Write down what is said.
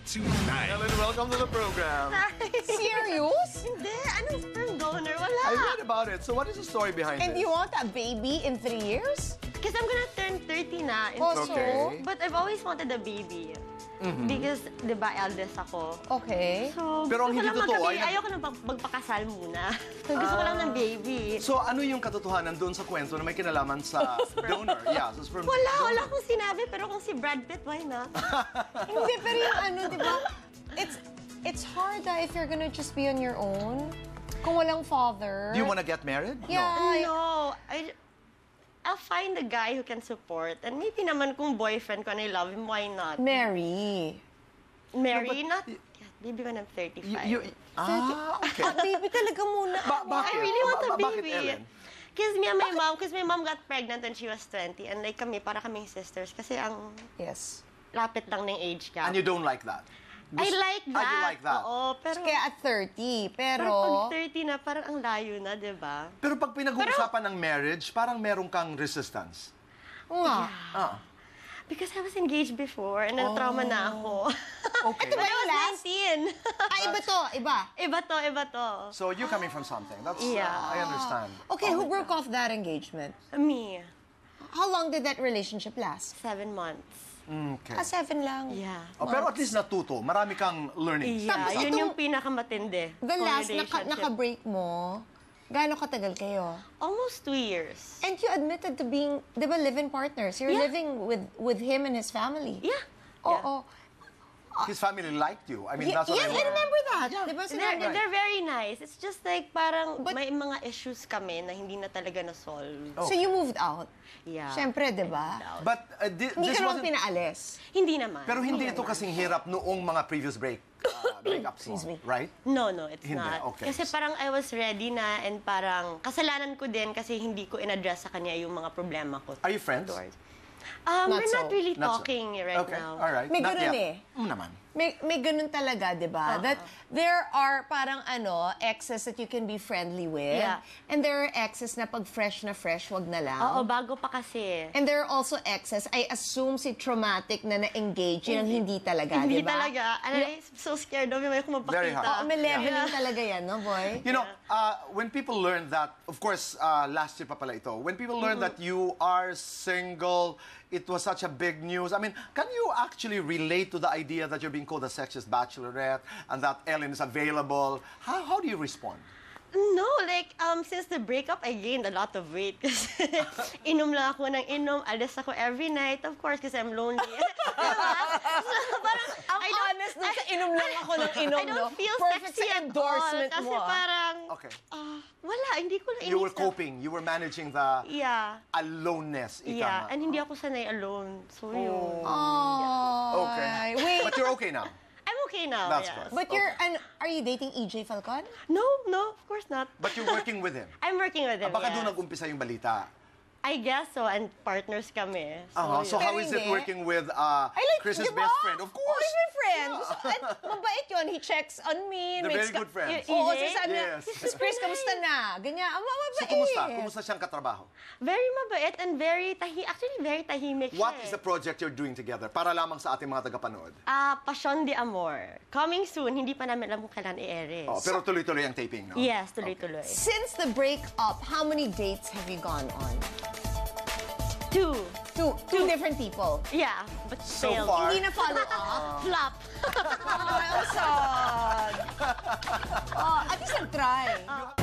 Tonight. Ellen, welcome to the program. Serious? Hindi, anong sperm donor? Wala. I read about it. So what is the story behind And this? you want a baby in 3 years? Because I'm gonna turn 30 na. in Oh, Okay. But I've always wanted a baby. Because, di ba, eldest ako. Okay. So, Pero ang gusto hindi ko lang totoo magkabi- ay- Ayoko na magpakasal muna. Gusto ko lang ng baby. So ano yung katotohanan doon sa kwento na may kinalaman sa donor? Yeah, sa sperm donor. Wala akong sinabi. Pero kung si Brad Pitt, why not? Hindi, pero yung ano, di ba? It's hard if you're gonna just be on your own. Kung walang father. Do you want to get married? Yeah. No. I'll find a guy who can support. And maybe naman kung boyfriend ko and I love him, why not? Marry. Marry? Not... Maybe when I'm 35. Okay. Baby talaga muna. Bakit? I really want a Bakit, baby. Ellen? Because my mom got pregnant when she was 20. And like kami, para kaming sisters. Kasi ang Yes. lapit lang ng age gap. And you don't like that? I like that. you like that? Oo, pero... Kaya at 30, Pero pero... pag 30 na, parang ang layo na, di ba? Pero pag pinag-uusapan ng marriage, parang meron kang resistance. Nga. Ah. Because I was engaged before and na-trauma na ako. Okay. Ito ba I yung was last? 19. Iba to, iba. Iba to. So you're coming from something. That's Yeah. I understand. Okay, who broke off that engagement? Me, How long did that relationship last? 7 months. Okay. 7 lang. Yeah. Oh, pero at least natuto. Marami kang learning. Yeah, Tapos yun itong- yung pinakamatindi. The kong last relationship. naka-break mo, gaano katagal kayo? Almost 2 years. And you admitted to being, di ba, live-in partners. You're Yeah. living with him and his family. Yeah. Oo. His family liked you. I mean, Yeah, that's what I I remember that. Di ba, They're, sinabi? they're very nice. It's just like parang But- may mga issues kami na hindi na talaga na-solve. So you moved out. Yeah. Siyempre, di ba? But Hindi this ka naman wasn't... pinaalis. Hindi naman. Pero hindi ito kasing hirap noong mga previous breakups mo, Excuse me. right? No, it's Hindi, not. okay. Kasi parang I was ready na and parang kasalanan ko din kasi hindi ko in-address sa kanya yung mga problema ko. Are you friends? We're so. not really Not so. talking right Okay, now. all right. May Not ganun yet. eh. Naman. May ganun talaga, di ba? That there are parang exes that you can be friendly with. Yeah. And there are exes na pag fresh na fresh, wag na lang. Oo, bago pa kasi. And there are also exes, I assume si traumatic na na-engage, yun ang hindi talaga, Hindi di ba? talaga. And I'm so scared of him. Ayoko Very magpakita. hard. Oo, may leveling talaga yan, no, boy? You know, when people learn that, of course, last year pa pala ito, when people learn that you are single, it was such a big news. I mean, can you actually relate to the idea that you're being called a sexiest bachelorette and that Ellen is available? How do you respond? No, like, since the breakup, I gained a lot of weight. Kasi inom lang ako ng inom, alis ako every night, of course, kasi I'm lonely. Diba? So, parang, Ang honest dun sa inom lang ako ng inom, I don't feel Perfect sexy sa at endorsement all. Kasi mo, ah. parang, Okay. wala, hindi ko na You were inisip. coping. You were managing the Yeah. aloneness. ika Yeah, nga. and hindi ako sanay alone. So, yun. Oh, Okay. Wait, But you're okay now. I'm okay now. That's yeah. good. but are you dating Ejay Falcon? No, of course not. But you're working with him. I'm working with him, Baka yes. doon nag-umpisa yung balita. I guess so, and partners kami. So Pero how is it hindi. working with I like, Chris's di ba? best friend? Of course. Oh, he's my friend. And mabait yun. He checks on me. They're makes very good friends. Oo, Ejay? so sabi niya, Yes. Miss Chris, kamusta na? Ganyan. Mabait. So kumusta? Kumusta siyang katrabaho? Very mabait and very very tahimik What siya is the project you're doing together? Para lamang sa ating mga tagapanood. Passion de Amor. Coming soon, hindi pa namin alam kung kailan i-air. Oh, pero tuloy-tuloy ang taping, no? Yes, tuloy-tuloy. Since the breakup, how many dates have you gone on? Two. Two different people. Yeah, but So failed. far- Hindi na follow up. Flop. I'm sad. At least nag-try.